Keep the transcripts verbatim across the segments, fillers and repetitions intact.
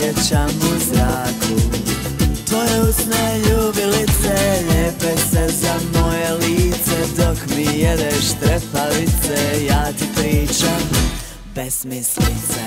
osjećam u zraku. Tvoje usne ljubilice lijepe se za moje lice, dok mi jedeš trepavice, ja ti pričam besmislice.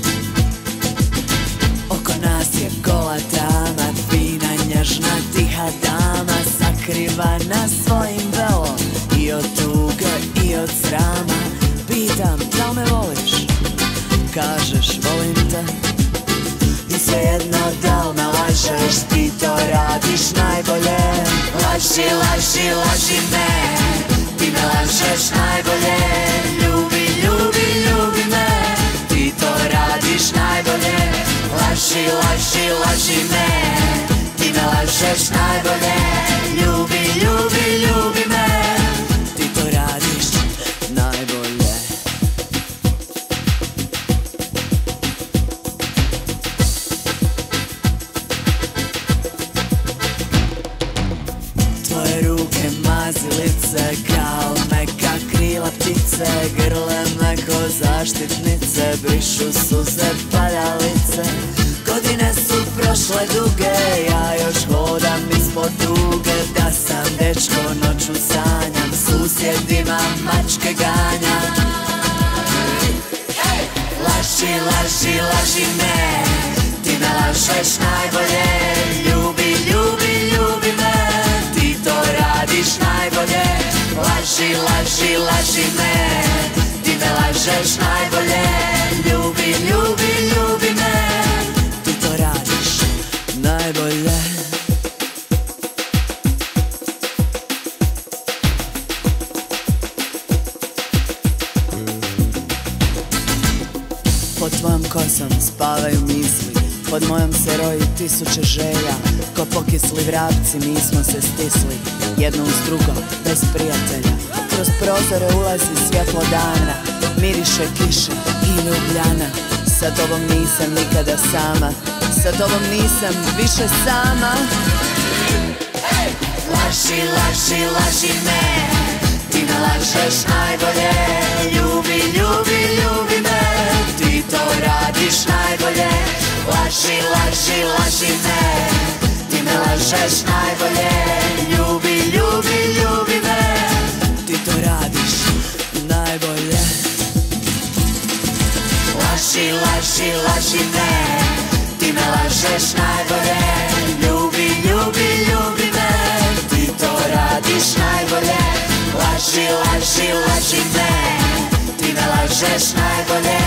Oko nas je gola tama, fina, nježna, tiha dama, sakrivana svojim velom, i od tuge i od srama. Pitam, da li me voliš? Kažeš, volim te. I svejedno da li me lažeš, ti to radiš najbolje. Laži, laži, laži me, ti me lažeš najbolje. Ljubi, ljubi, ljubi me, ti to radiš najbolje. Laži, laži, laži me, ti me lažeš najbolje. Ljubi, ljubi, ljubi me, ti to radiš najbolje. Tvoje ruke mazilice kao meka krila ptice, grle me ko zaštitnice, brišu suze padalice. Godine su prošle duge, ja još hodam ispod duge. Da sam dečko noću sanjam, susjedima mačke ganjam. Laži, laži, laži me, ti me lažeš najbolje. Ljubi, ljubi, ljubi me, ti to radiš najbolje. Laži, laži, laži me, ti me lažeš najbolje. Ljubi, ljubi, ljubi me, ti to radiš najbolje. Pod tvojom kosom spavaju misli, pod mojom se roji tisuće želja. Ko pokisli vrapci mi smo se stisli, jedno uz drugo, bez prijatelja. Kroz prozore ulazi svjetlo dana, miriše kiše i ljubljana. Sa tobom nisam nikada sama, sa tobom nisam više sama. Laži, laži, laži me, ti me lažeš najbolje. Ljubi, ljubi, ljubi me, ti to radiš najbolje. Laži, laži, laži me, ti me lažeš najbolje. Ljubi, ljubi, ljubi me, ti to radiš najbolje. Laži, laži, laži me, ti me lažeš najbolje. Ljubi, ljubi, ljubi me, ti to radiš najbolje. Laži, laži, laži me, ti me lažeš najbolje.